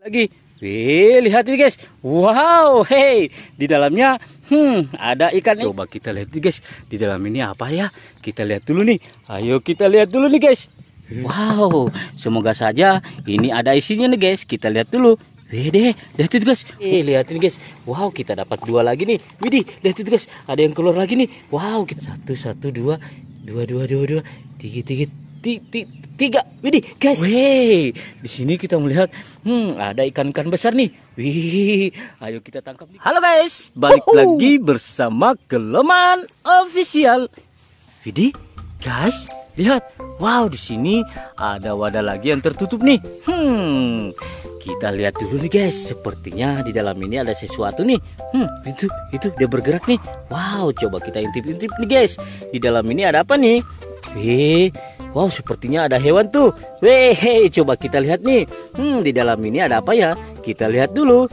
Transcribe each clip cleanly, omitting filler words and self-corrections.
lagi. Wih, lihat ini guys. Wow, hey, di dalamnya ada ikan. Coba kita lihat nih guys, di dalam ini apa ya? Kita lihat dulu nih. Ayo kita lihat dulu nih guys. Wow, semoga saja ini ada isinya nih guys. Kita lihat dulu. Wede, lihat itu guys. Lihat ini guys. Wow, kita dapat 2 lagi nih. Widih, lihat itu guys. Ada yang keluar lagi nih. Wow, kita 1, 1, 2, 2, 2, 2, 2, 3, 3. Widih, guys. Wih, di sini kita melihat ada ikan-ikan besar nih. Wih, ayo kita tangkap nih. Halo guys, balik lagi bersama Keloman Official. Widih, guys, lihat. Wow, di sini ada wadah lagi yang tertutup nih. Kita lihat dulu nih guys. Sepertinya di dalam ini ada sesuatu nih. Itu dia bergerak nih. Wow, coba kita intip-intip nih guys. Di dalam ini ada apa nih? Wow, sepertinya ada hewan tuh. Weh, coba kita lihat nih. Di dalam ini ada apa ya? Kita lihat dulu.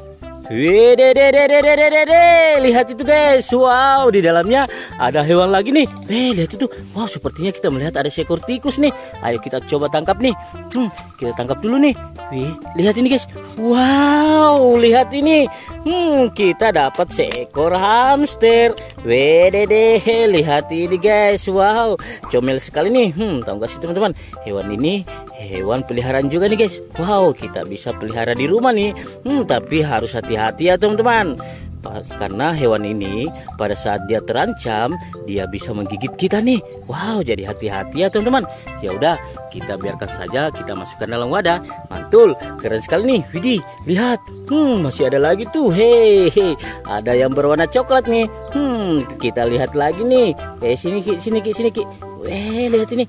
Lihat itu guys. Wow, di dalamnya ada hewan lagi nih. Lihat itu. Wow, sepertinya kita melihat ada seekor tikus nih. Ayo kita coba tangkap nih. Kita tangkap dulu nih. Lihat ini guys. Wow, lihat ini. Kita dapat seekor hamster. Lihat ini guys. Wow, comel sekali nih. Tahu gak sih teman-teman? Hewan ini hewan peliharaan juga nih guys. Wow, kita bisa pelihara di rumah nih. Tapi harus hati-hati ya teman-teman. Karena hewan ini pada saat dia terancam, dia bisa menggigit kita nih. Wow, jadi hati-hati ya teman-teman. Ya udah, kita biarkan saja, kita masukkan dalam wadah. Mantul, keren sekali nih. Widih, lihat. Masih ada lagi tuh. Ada yang berwarna coklat nih. Kita lihat lagi nih. Sini Ki. Lihat ini.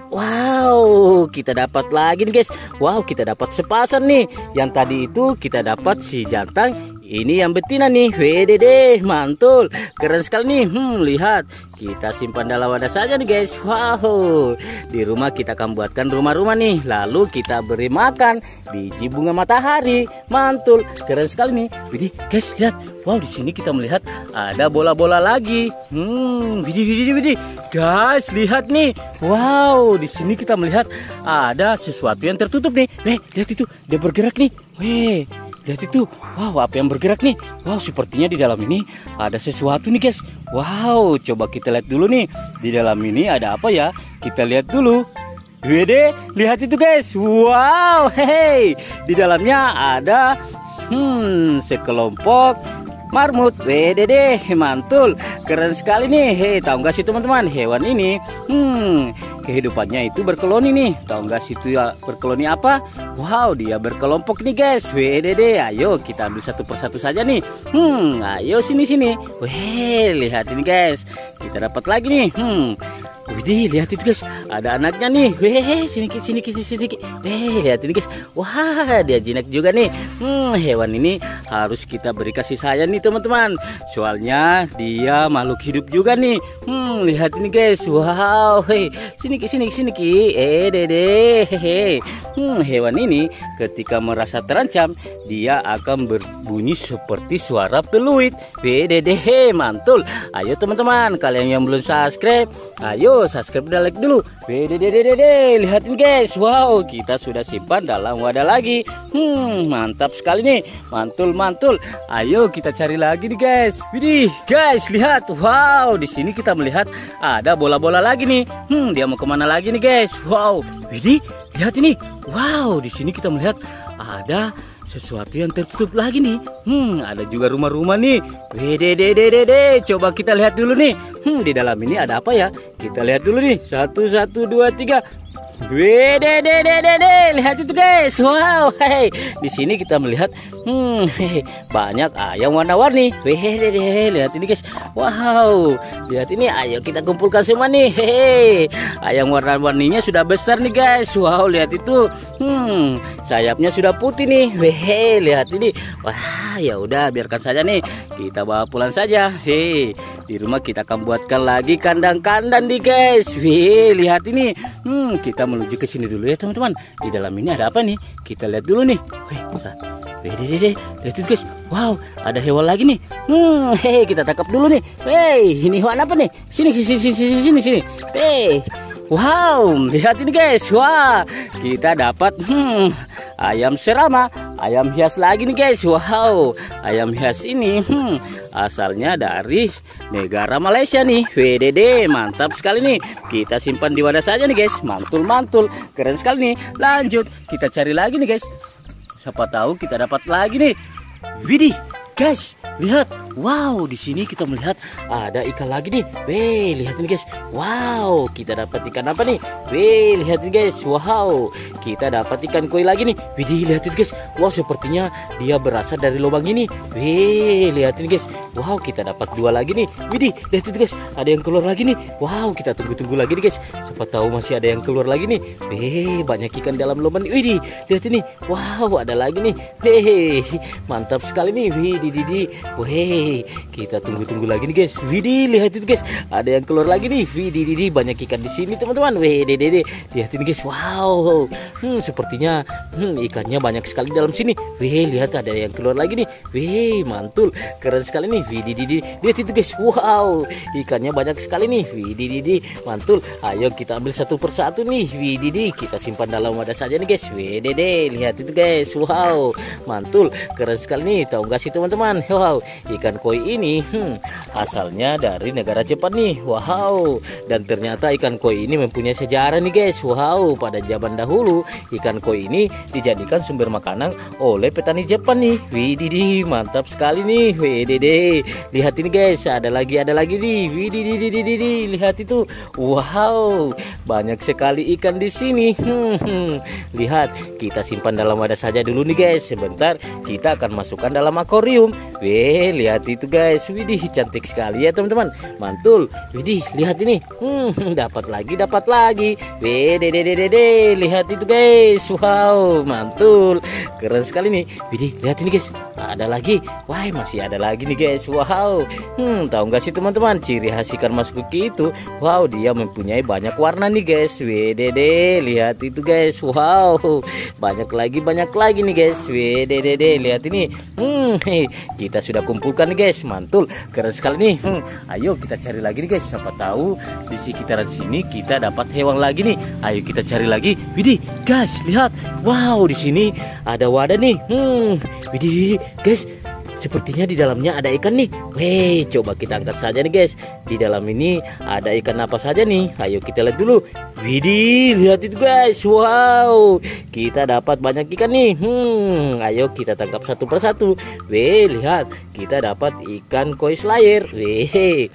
Wow, kita dapat lagi nih guys. Wow, kita dapat sepasang nih. Yang tadi itu kita dapat si jantan. Ini yang betina nih. Mantul, keren sekali nih. Lihat, kita simpan dalam wadah saja nih guys. Wow, di rumah kita akan buatkan rumah-rumah nih. Lalu kita beri makan biji bunga matahari. Mantul, keren sekali nih. Widih, guys, lihat. Wow, di sini kita melihat ada bola-bola lagi. Widih. Guys, lihat nih. Wow, di sini kita melihat ada sesuatu yang tertutup nih. Lihat itu, dia bergerak nih. Lihat itu. Wow, apa yang bergerak nih? Wow, sepertinya di dalam ini ada sesuatu nih guys. Wow, coba kita lihat dulu nih. Di dalam ini ada apa ya? Kita lihat dulu. Lihat itu guys. Wow, di dalamnya ada sekelompok marmut. Mantul, keren sekali nih. Tahu nggak sih teman-teman, hewan ini kehidupannya itu berkoloni nih. Tahu nggak sih itu ya berkoloni apa? Wow, dia berkelompok nih guys. Ayo kita ambil satu persatu saja nih. Ayo sini. Lihat ini guys. Kita dapat lagi nih. Widih, lihat itu guys. Ada anaknya nih. Sini. Lihat ini guys. Wah, dia jinak juga nih. Hewan ini harus kita beri kasih sayang nih teman-teman. Soalnya dia makhluk hidup juga nih. Lihat ini guys. Wow, sini Ki. Hewan ini ketika merasa terancam, dia akan berbunyi seperti suara peluit. Mantul. Ayo teman-teman, kalian yang belum subscribe, ayo subscribe dan like dulu. Lihat ini guys. Wow, kita sudah simpan dalam wadah lagi. Mantap sekali nih. Mantul. Ayo kita cari lagi nih guys. Widih, guys, lihat. Wow, di sini kita melihat ada bola-bola lagi nih. Dia mau kemana lagi nih guys? Wow, widih, lihat ini. Wow, di sini kita melihat ada sesuatu yang tertutup lagi nih. Ada juga rumah-rumah nih. Coba kita lihat dulu nih. Di dalam ini ada apa ya? Kita lihat dulu nih. 1, 2, 3. Lihat itu guys. Wow, di sini kita melihat banyak ayam warna-warni. Lihat ini guys. Wow, lihat ini. Ayo kita kumpulkan semua nih. Ayam warna-warninya sudah besar nih guys. Wow, lihat itu. Sayapnya sudah putih nih. Lihat ini. Wah, ya udah biarkan saja nih. Kita bawa pulang saja. Di rumah kita akan buatkan lagi kandang-kandang nih guys. Lihat ini. Kita menuju ke sini dulu ya teman-teman. Di dalam ini ada apa nih? Kita lihat dulu nih. Lihat itu guys. Wow, ada hewan lagi nih. Kita tangkap dulu nih. Ini hewan apa nih? Sini. Wow, lihat ini guys. Wah, kita dapat ayam serama. ayam hias lagi nih guys. Wow, ayam hias ini asalnya dari negara Malaysia nih. WDD, mantap sekali nih. Kita simpan di wadah saja nih guys. Mantul-mantul, keren sekali nih. Lanjut, kita cari lagi nih guys. Siapa tahu kita dapat lagi nih. Widih, guys, lihat. Wow, di sini kita melihat ada ikan lagi nih. Weh, lihat ini guys. Wow, kita dapat ikan apa nih? Weh, lihat ini guys. Wow, kita dapat ikan koi lagi nih. Widih, lihat ini guys. Wow, sepertinya dia berasal dari lubang ini. Weh, lihat ini guys. Wow, kita dapat 2 lagi nih. Widih, lihat itu guys. Ada yang keluar lagi nih. Wow, kita tunggu-tunggu lagi nih guys. Siapa tahu masih ada yang keluar lagi nih. Weh, banyak ikan dalam lubang. Widih, lihat ini. Wow, ada lagi nih. Weh, mantap sekali nih. Widih, weh, kita tunggu-tunggu lagi nih guys. Widih, lihat itu guys. Ada yang keluar lagi nih. Widih, banyak ikan di sini teman-teman. Widih, lihat ini guys. Wow, sepertinya ikannya banyak sekali dalam sini. Wih, lihat ada yang keluar lagi nih. Wih, mantul, keren sekali nih. Widih, lihat itu guys. Wow, ikannya banyak sekali nih. Widih, mantul. Ayo kita ambil satu persatu nih. Widih, kita simpan dalam wadah saja nih guys. Widih, lihat itu guys. Wow, mantul, keren sekali nih. Tahu nggak sih teman-teman? Wow, ikan koi ini asalnya dari negara Jepang nih. Wow, dan ternyata ikan koi ini mempunyai sejarah nih guys. Wow, pada zaman dahulu ikan koi ini dijadikan sumber makanan oleh petani Jepang nih. Widih, mantap sekali nih. Widih, lihat ini guys. Ada lagi nih. Widih, lihat itu. Wow, banyak sekali ikan di sini. Lihat, kita simpan dalam wadah saja dulu nih guys. Sebentar kita akan masukkan dalam akuarium. Weh, lihat itu guys. Widih, cantik sekali ya teman-teman. Mantul. Widih, lihat ini. Dapat lagi. Weh, lihat itu guys. Wow, mantul, keren sekali nih. Widih, lihat ini guys. Ada lagi. Wah, masih ada lagi nih guys. Wow, tahu nggak sih teman-teman, ciri khas ikan mas koki itu? Wow, dia mempunyai banyak warna nih guys. Widih, lihat itu guys. Wow, banyak lagi nih guys. Widih, lihat ini. Kita sudah kumpulkan nih guys. Mantul, keren sekali nih. Ayo kita cari lagi nih guys. Siapa tahu di sekitaran sini kita dapat hewan lagi nih. Ayo kita cari lagi. Widih, guys, lihat. Wow, di sini ada wadah nih. Widih, guys. Sepertinya di dalamnya ada ikan nih. Weh, coba kita angkat saja nih guys. Di dalam ini ada ikan apa saja nih? Ayo kita lihat dulu. Widih, lihat itu guys. Wow, kita dapat banyak ikan nih. Ayo kita tangkap satu persatu. Weh, lihat, kita dapat ikan koi slayer. Weh,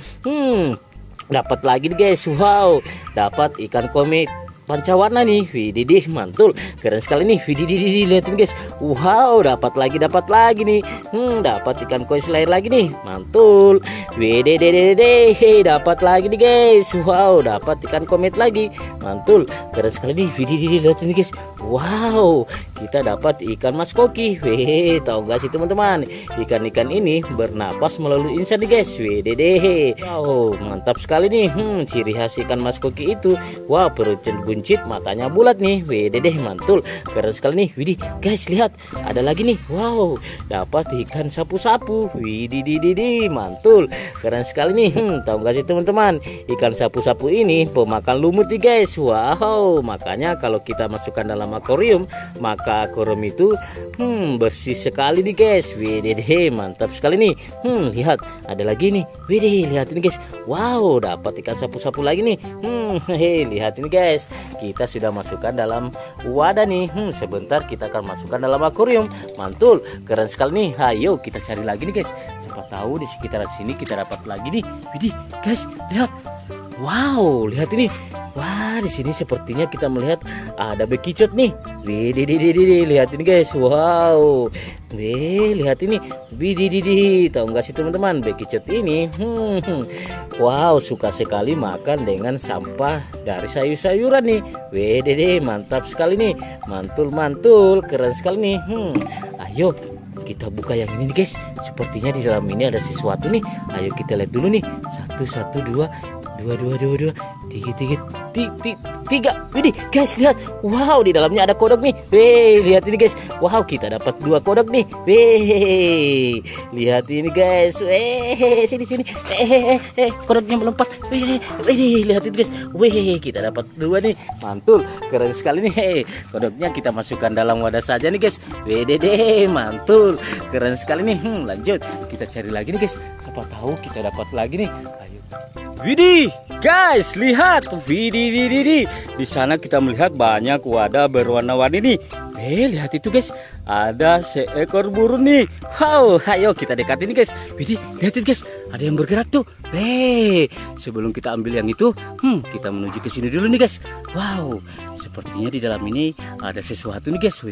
dapat lagi nih guys. Wow, dapat ikan komik pancawarna nih. Widih, mantul, keren sekali nih. Widih, lihatin guys. Wow, dapat lagi nih. Dapat ikan koi slayer lagi nih. Mantul. Widih, dapat lagi nih guys. Wow, dapat ikan komet lagi. Mantul, keren sekali nih. Widih, lihatin guys. Wow, kita dapat ikan mas koki. Weh, tahu gak sih teman-teman, ikan-ikan ini bernapas melalui insan nih guys. Widih, wow, mantap sekali nih. Ciri khas ikan mas koki itu, wow, perutnya buncit, matanya bulat nih. Widih, mantul, keren sekali nih. Widih, guys, lihat, ada lagi nih. Wow, dapat ikan sapu-sapu. Widih, mantul, keren sekali nih. Tahu gak sih teman-teman, ikan sapu-sapu ini pemakan lumut nih guys. Wow, makanya kalau kita masukkan dalam akuarium, maka akuarium itu bersih sekali nih guys. Widih, mantap sekali nih. Lihat, ada lagi nih. Widih, lihat ini guys. Wow, dapat ikan sapu-sapu lagi nih. Lihat ini guys, kita sudah masukkan dalam wadah nih. Sebentar kita akan masukkan dalam akuarium. Mantul, keren sekali nih. Ayo kita cari lagi nih guys. Siapa tahu di sekitaran sini kita dapat lagi nih. Widih, guys, lihat. Wow, lihat ini. Wah, di sini sepertinya kita melihat ada bekicot nih. Widih, lihat ini guys. Wow, lihat ini. Widih, tahu nggak sih teman-teman, bekicot ini wow, suka sekali makan dengan sampah dari sayur-sayuran nih. Widih, mantap sekali nih. Mantul, keren sekali nih. Ayo kita buka yang ini nih guys. Sepertinya di dalam ini ada sesuatu nih. Ayo kita lihat dulu nih. Satu, dua, tiga. 3. Widih guys, lihat. Wow, di dalamnya ada kodok nih. Wih, lihat ini guys. Wow, kita dapat 2 kodok nih. Wih, lihat ini guys. Wih, sini. Kodoknya melompat. Wih, lihat ini guys. Wih, kita dapat 2 nih. Mantul, keren sekali nih. Kodoknya kita masukkan dalam wadah saja nih guys. Wih, mantul, keren sekali nih. Lanjut, kita cari lagi nih guys. Siapa tahu kita dapat lagi nih. Ayo. Widih, guys, lihat. Widih. Di sana kita melihat banyak wadah berwarna-warni nih. Lihat itu guys. Ada seekor burung nih. Wow, ayo kita dekati nih guys. Widih, lihat itu guys. Ada yang bergerak tuh. Sebelum kita ambil yang itu, kita menuju ke sini dulu nih guys. Wow, sepertinya di dalam ini ada sesuatu nih guys.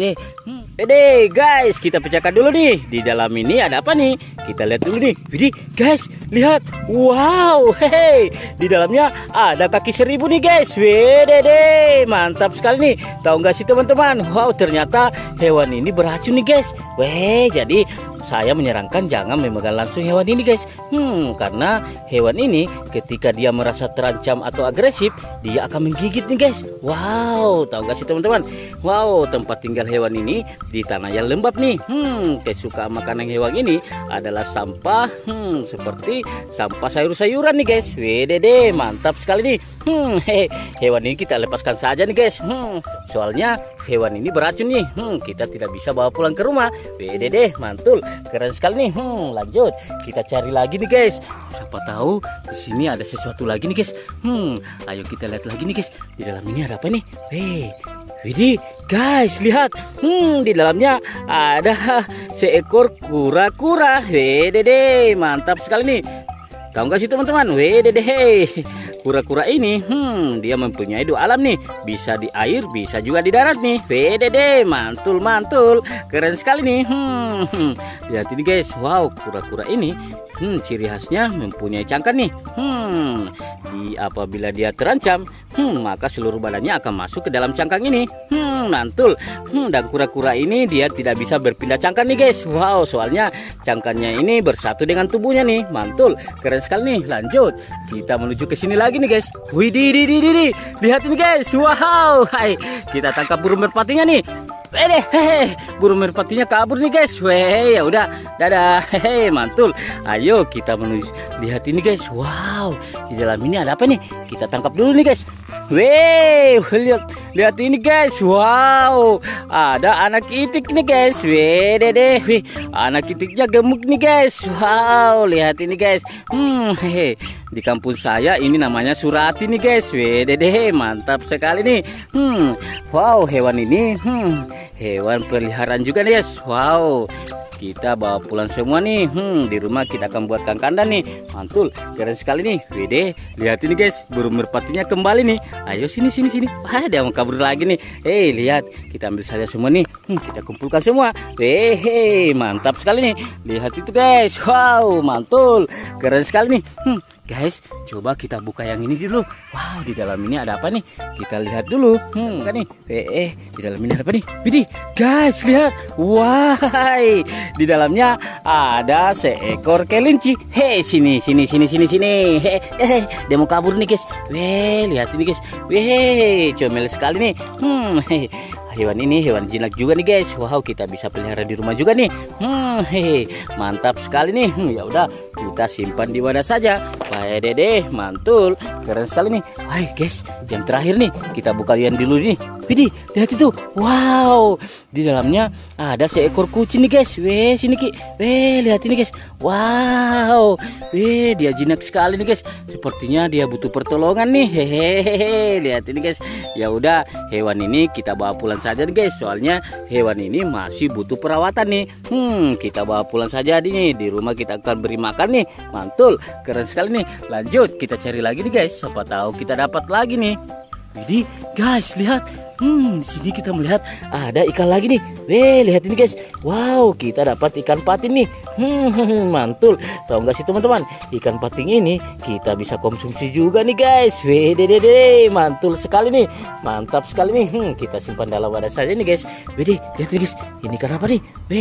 Dede guys, kita pecahkan dulu nih. Di dalam ini ada apa nih? Kita lihat dulu nih. Widih guys, lihat. Wow, di dalamnya ada kaki 1000 nih guys. Dede, mantap sekali nih. Tahu nggak sih teman-teman? Wow, ternyata hewan ini beracun nih guys. Jadi saya menyarankan jangan memegang langsung hewan ini guys. Karena hewan ini ketika dia merasa terancam atau agresif, dia akan menggigit nih guys. Wow, tahu gak sih teman-teman? Wow, tempat tinggal hewan ini di tanah yang lembab nih. Kesukaan makanan hewan ini adalah sampah, seperti sampah sayur-sayuran nih guys. Dede, mantap sekali nih. Hewan ini kita lepaskan saja nih guys. Soalnya hewan ini beracun nih. Kita tidak bisa bawa pulang ke rumah. Dede, mantul, keren sekali nih. Lanjut, kita cari lagi nih guys. Siapa tahu di sini ada sesuatu lagi nih guys. Ayo kita lihat lagi nih guys. Di dalam ini ada apa nih? Widih guys, lihat. Di dalamnya ada seekor kura-kura. Dede, mantap sekali nih. Tahu nggak sih teman-teman? Dede, kura-kura ini dia mempunyai 2 alam nih. Bisa di air, bisa juga di darat nih. Dede, mantul, keren sekali nih. Lihat ini guys. Wow, kura-kura ini ciri khasnya mempunyai cangkang nih. Apabila dia terancam, maka seluruh badannya akan masuk ke dalam cangkang ini. Mantul. Dan kura-kura ini dia tidak bisa berpindah cangkang nih guys. Wow, soalnya cangkangnya ini bersatu dengan tubuhnya nih. Mantul, keren sekali nih. Lanjut, kita menuju ke sini lagi nih guys. Widih, lihat ini guys. Wow, kita tangkap burung merpatinya nih. Burung merpatinya kabur nih guys. Ya udah, dadah. Mantul. Ayo kita menuju. Lihat ini guys. Wow, di dalam ini ada apa nih? Kita tangkap dulu nih guys. Lihat ini guys. Wow, ada anak itik nih guys. Dede, anak itiknya gemuk nih guys. Wow, lihat ini guys. Di kampung saya ini namanya surati nih guys. Dede, mantap sekali nih. Wow, hewan ini hewan peliharaan juga nih guys. Wow, kita bawa pulang semua nih. Di rumah kita akan buatkan kandang nih. Mantul, keren sekali nih. Lihat ini guys, burung merpatinya kembali nih. Ayo sini. Dia mau kabur lagi nih. Lihat, kita ambil saja semua nih. Kita kumpulkan semua. Mantap sekali nih. Lihat itu guys. Wow, mantul, keren sekali nih. Guys, coba kita buka yang ini dulu. Wow, di dalam ini ada apa nih? Kita lihat dulu. Bukan nih. Di dalam ini ada apa nih? Widih, guys, lihat. Wah, di dalamnya ada seekor kelinci. Sini. Dia mau kabur nih, guys. Lihat ini, guys. Comel sekali nih. Hewan ini hewan jinak juga nih guys. Wow, kita bisa pelihara di rumah juga nih. Mantap sekali nih. Ya udah, kita simpan di wadah saja. Dede, mantul, keren sekali nih. Guys, yang terakhir nih, kita buka yang dulu nih. Widih, lihat itu. Wow, di dalamnya ada seekor kucing nih guys. Sini Ki. Lihat ini guys. Wow, dia jinak sekali nih guys. Sepertinya dia butuh pertolongan nih. Lihat ini guys. Ya udah, hewan ini kita bawa pulang saja nih guys. Soalnya hewan ini masih butuh perawatan nih. Kita bawa pulang saja nih. Di rumah kita akan beri makan nih. Mantul, keren sekali nih. Lanjut, kita cari lagi nih guys. Siapa tahu kita dapat lagi nih. Widih, guys, lihat. Di sini kita melihat ada ikan lagi nih. Lihat ini guys. Wow, kita dapat ikan patin nih. Mantul. Tahu nggak sih teman-teman? Ikan patin ini kita bisa konsumsi juga nih guys. Dede, mantul sekali nih. Mantap sekali nih. Kita simpan dalam wadah saja nih guys. Lihat ini guys. Ini ikan apa nih?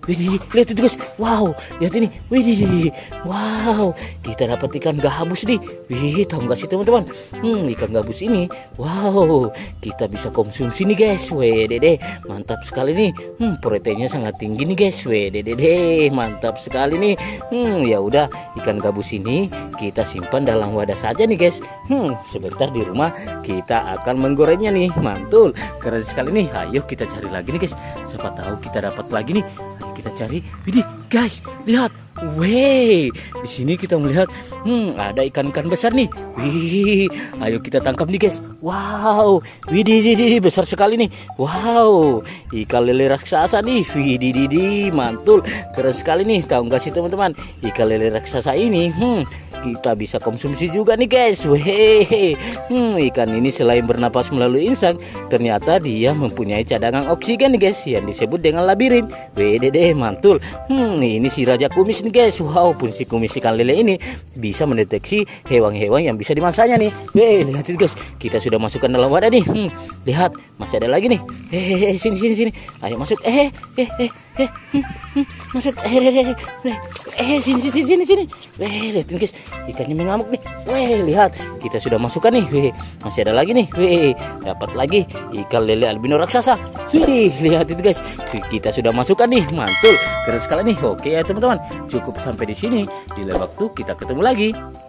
Widih, lihat itu guys. Wow, lihat ini. Widih, wow, kita dapat ikan gabus nih. Wih, tahu nggak sih teman-teman? Ikan gabus ini, wow, kita bisa konsumsi nih guys. Weh, dede, mantap sekali nih. Proteinnya sangat tinggi nih guys. Weh, dede, mantap sekali nih. Ya udah, ikan gabus ini kita simpan dalam wadah saja nih guys. Sebentar di rumah kita akan menggorengnya nih. Mantul, keren sekali nih. Ayo kita cari lagi nih guys. Siapa tahu kita dapat lagi nih. Ayo kita cari. Widih, guys, lihat. Weh, di sini kita melihat ada ikan-ikan besar nih. Wih, ayo kita tangkap nih guys. Wow, widih, besar sekali nih. Wow, ikan lele raksasa nih. Widih, mantul, keren sekali nih. Tahu nggak sih teman-teman, ikan lele raksasa ini kita bisa konsumsi juga nih guys. Weh, ikan ini selain bernapas melalui insang, ternyata dia mempunyai cadangan oksigen nih guys, yang disebut dengan labirin. Weh, dede, mantul. Ini si raja kumis nih guys. Wow, fungsi kumis ikan lele ini bisa mendeteksi hewan-hewan yang bisa dimasaknya nih. Weh, lihat itu guys, kita sudah masukkan dalam wadah nih. Lihat, masih ada lagi nih. Sini. Ayo masuk. Masuk. Sini. Weh, lihat guys, ikannya mengamuk nih. Weh, lihat, kita sudah masukkan nih. Weh, masih ada lagi nih. Weh, dapat lagi ikan lele albino raksasa. Wih, lihat itu guys, kita sudah masukkan nih. Mantul, keren sekali nih. Oke ya teman-teman, cukup sampai di sini. Di lain waktu kita ketemu lagi.